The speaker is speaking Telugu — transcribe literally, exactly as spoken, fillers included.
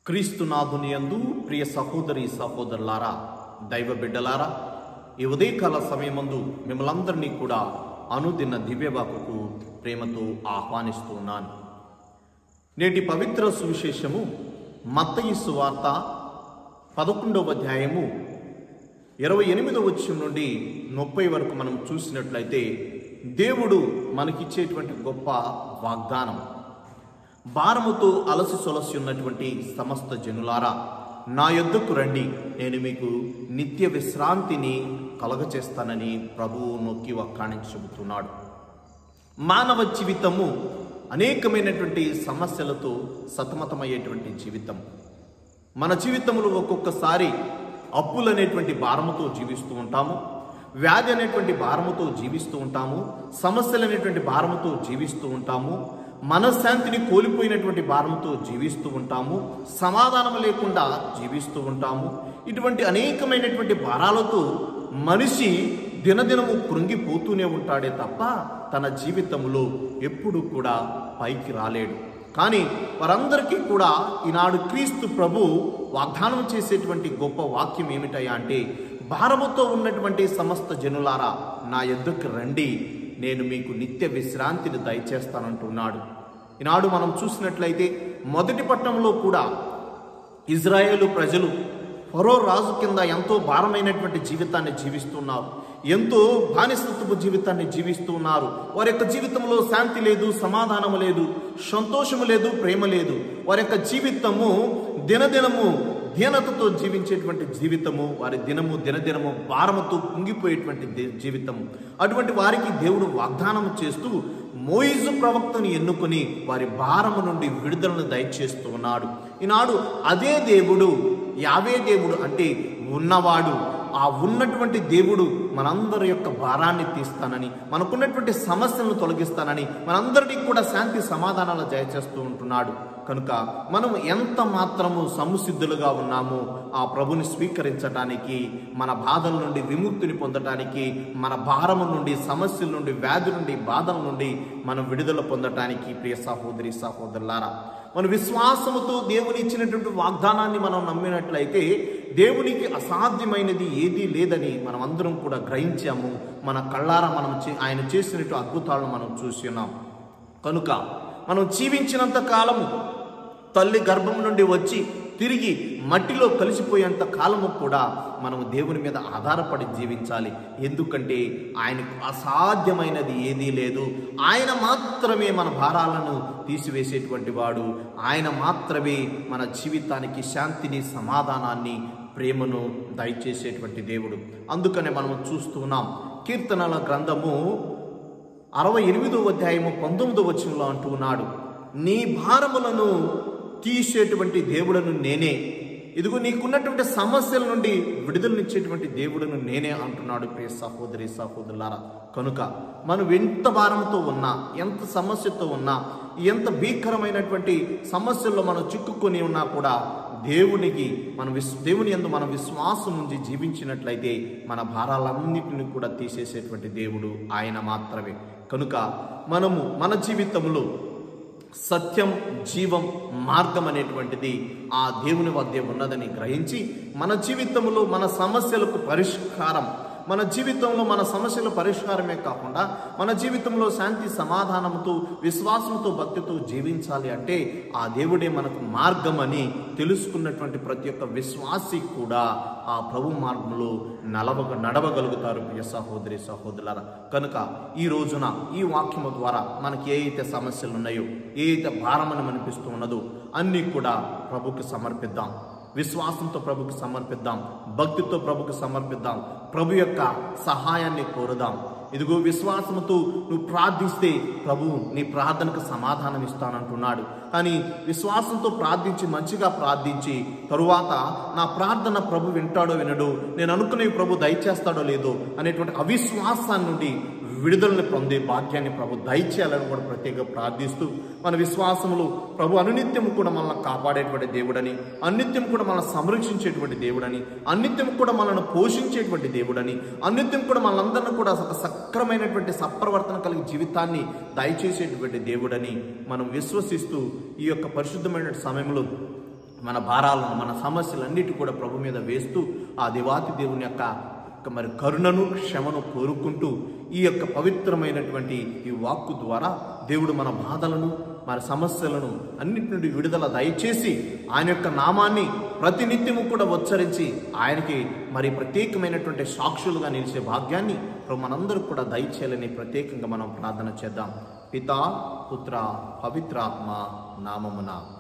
క్రీస్తునాథుని యందు ప్రియ సహోదరి సహోదరులారా, దైవ బిడ్డలారా, ఈ ఉదయకాల సమయమందు మిమ్మల్ందరినీ కూడా అనుదిన దివ్యవాకుకు ప్రేమతో ఆహ్వానిస్తూ ఉన్నాను. నేటి పవిత్ర సువిశేషము మత్తయి సువార్త పదకొండవ అధ్యాయము ఇరవై ఎనిమిదవ వచనం నుండి ముప్పై వరకు మనం చూసినట్లయితే దేవుడు మనకిచ్చేటువంటి గొప్ప వాగ్దానం. భారముతో అలసి సొలసి ఉన్నటువంటి సమస్త జనులారా, నా యొద్దకు రండి, నేను మీకు నిత్య విశ్రాంతిని కలగచేస్తానని ప్రభువు నొక్కి వక్కాణించి చెబుతున్నాడు. మానవ జీవితము అనేకమైనటువంటి సమస్యలతో సతమతమయ్యేటువంటి జీవితం. మన జీవితంలో ఒక్కొక్కసారి అప్పులు అనేటువంటి భారముతో జీవిస్తూ ఉంటాము, వ్యాధి అనేటువంటి భారముతో జీవిస్తూ ఉంటాము, సమస్యలు అనేటువంటి భారముతో జీవిస్తూ ఉంటాము, మనశ్శాంతిని కోల్పోయినటువంటి భారంతో జీవిస్తూ ఉంటాము, సమాధానం లేకుండా జీవిస్తూ ఉంటాము. ఇటువంటి అనేకమైనటువంటి భారాలతో మనిషి దినదినము కృంగిపోతూనే ఉంటాడే తప్ప తన జీవితంలో ఎప్పుడు కూడా పైకి రాలేడు. కానీ వారందరికీ కూడా ఈనాడు క్రీస్తు ప్రభు వాగ్దానం చేసేటువంటి గొప్ప వాక్యం ఏమిటయ్యా అంటే, భారముతో ఉన్నటువంటి సమస్త జనులారా, నా యొద్దకు రండి, నేను మీకు నిత్య విశ్రాంతిని దయచేస్తానంటున్నాడు. ఈనాడు మనం చూసినట్లయితే మొదటి పట్టణంలో కూడా ఇజ్రాయేలు ప్రజలు ఫరో రాజు కింద ఎంతో భారమైనటువంటి జీవితాన్ని జీవిస్తున్నారు, ఎంతో బానిసత్వపు జీవితాన్ని జీవిస్తూ ఉన్నారు. వారి యొక్క జీవితంలో శాంతి లేదు, సమాధానం లేదు, సంతోషము లేదు, ప్రేమ లేదు. వారి యొక్క జీవితము దినదినము దీనతతో జీవించేటువంటి జీవితము, వారి దినము దినదినము భారముతో కుంగిపోయేటువంటి జీవితము. అటువంటి వారికి దేవుడు వాగ్దానం చేస్తూ మోయిజు ప్రవక్తను ఎన్నుకొని వారి భారము నుండి విడుదలను దయచేస్తూ ఉన్నాడు. ఈనాడు అదే దేవుడు, యావే దేవుడు అంటే ఉన్నవాడు, ఆ ఉన్నటువంటి దేవుడు మనందరి యొక్క భారాన్ని తీస్తానని, మనకున్నటువంటి సమస్యలను తొలగిస్తానని, మనందరినీ కూడా శాంతి సమాధానాలు దయచేస్తూ ఉంటున్నాడు. కనుక మనం ఎంత మాత్రము సంసిద్ధులుగా ఉన్నామో ఆ ప్రభుని స్వీకరించడానికి, మన బాధల నుండి విముక్తిని పొందటానికి, మన భారము నుండి, సమస్యల నుండి, వ్యాధి నుండి, బాధల నుండి మనం విడుదల పొందటానికి ప్రియ సహోదరి సహోదరులారా, మన విశ్వాసముతో దేవుని ఇచ్చినటువంటి వాగ్దానాన్ని మనం నమ్మినట్లయితే దేవునికి అసాధ్యమైనది ఏదీ లేదని మనం అందరం కూడా గ్రహించాము. మన కళ్ళారా మనం ఆయన చేసినట్టు అద్భుతాలను మనం చూసి ఉన్నాం. కనుక మనం జీవించినంత కాలము, తల్లి గర్భం నుండి వచ్చి తిరిగి మట్టిలో కలిసిపోయేంత కాలము కూడా మనము దేవుని మీద ఆధారపడి జీవించాలి. ఎందుకంటే ఆయనకు అసాధ్యమైనది ఏదీ లేదు. ఆయన మాత్రమే మన భారాలను తీసివేసేటువంటి వాడు. ఆయన మాత్రమే మన జీవితానికి శాంతిని, సమాధానాన్ని, ప్రేమను దయచేసేటువంటి దేవుడు. అందుకనే మనము చూస్తున్నాం, కీర్తనల గ్రంథము అరవై ఎనిమిదో అధ్యాయము పంతొమ్మిదో వచనంలో అంటూ ఉన్నాడు, నీ భారములను తీసేటువంటి దేవుడను నేనే, ఇదిగో నీకున్నటువంటి సమస్యల నుండి విడుదలనిచ్చేటువంటి దేవుడను నేనే అంటున్నాడు ప్రియ సహోదరి సహోదరులారా. కనుక మనం ఎంత భారంతో ఉన్నా, ఎంత సమస్యతో ఉన్నా, ఎంత భీకరమైనటువంటి సమస్యల్లో మనం చిక్కుకొని ఉన్నా కూడా దేవునికి మన విశ్ దేవుని యందు మన విశ్వాసం నుంచి జీవించినట్లయితే మన భారాలన్నింటినీ కూడా తీసేసేటువంటి దేవుడు ఆయన మాత్రమే. కనుక మనము మన జీవితంలో సత్యం, జీవం, మార్గం అనేటువంటిది ఆ దేవుని వద్దే ఉన్నదని గ్రహించి మన జీవితంలో మన సమస్యలకు పరిష్కారం, మన జీవితంలో మన సమస్యల పరిష్కారమే కాకుండా మన జీవితంలో శాంతి సమాధానంతో, విశ్వాసంతో, భక్తితో జీవించాలి అంటే ఆ దేవుడే మనకు మార్గం అని తెలుసుకున్నటువంటి ప్రతి ఒక్క విశ్వాసి కూడా ఆ ప్రభు మార్గంలో నలవగ నడవగలుగుతారు ప్రియ సహోదరి సహోదరులారా. కనుక ఈ రోజున ఈ వాక్యము ద్వారా మనకి ఏ అయితే సమస్యలు ఉన్నాయో, ఏ అయితే భారమని అనిపిస్తూ ఉన్నదో అన్నీ కూడా ప్రభుకి సమర్పిద్దాం. విశ్వాసంతో ప్రభుకి సమర్పిద్దాం, భక్తితో ప్రభుకి సమర్పిద్దాం, ప్రభు యొక్క సహాయాన్ని కోరుదాం. ఇదిగో విశ్వాసంతో నువ్వు ప్రార్థిస్తే ప్రభు నీ ప్రార్థనకు సమాధానం ఇస్తానంటున్నాడు. కానీ విశ్వాసంతో ప్రార్థించి, మంచిగా ప్రార్థించి తరువాత నా ప్రార్థన ప్రభు వింటాడో వినడో, నేను అనుకునే ప్రభు దయచేస్తాడో లేదో అనేటువంటి అవిశ్వాసాన్ని నుండి విడుదలని పొందే భాగ్యాన్ని ప్రభు దయచేయాలని కూడా ప్రత్యేకంగా ప్రార్థిస్తూ, మన విశ్వాసములు ప్రభు అనునిత్యము కూడా మనల్ని కాపాడేటువంటి దేవుడని, అన్నిత్యం కూడా మనల్ని సంరక్షించేటువంటి దేవుడని, అన్నిత్యం కూడా మనల్ని పోషించేటువంటి దేవుడని, అన్నిత్యం కూడా మనందరినీ కూడా ఒక సక్రమైనటువంటి సప్రవర్తన కలిగి జీవితాన్ని దయచేసేటువంటి దేవుడని మనం విశ్వసిస్తూ ఈ యొక్క పరిశుద్ధమైన సమయంలో మన భారాలను, మన సమస్యలన్నిటి కూడా ప్రభు మీద వేస్తూ ఆ దేవాతి దేవుని యొక్క మరి కరుణను, క్షమను కోరుకుంటూ ఈ యొక్క పవిత్రమైనటువంటి ఈ వాక్కు ద్వారా దేవుడు మన బాధలను, మన సమస్యలను అన్నిటి నుండి విడుదల దయచేసి ఆయన యొక్క నామాన్ని ప్రతినిత్యము కూడా ఉచ్చరించి ఆయనకి మరి ప్రత్యేకమైనటువంటి సాక్షులుగా నిలిచే భాగ్యాన్ని ప్రభు మనందరూ కూడా దయచేయాలని ప్రత్యేకంగా మనం ప్రార్థన చేద్దాం. పితా, పుత్ర, పవిత్రాత్మ నామమున.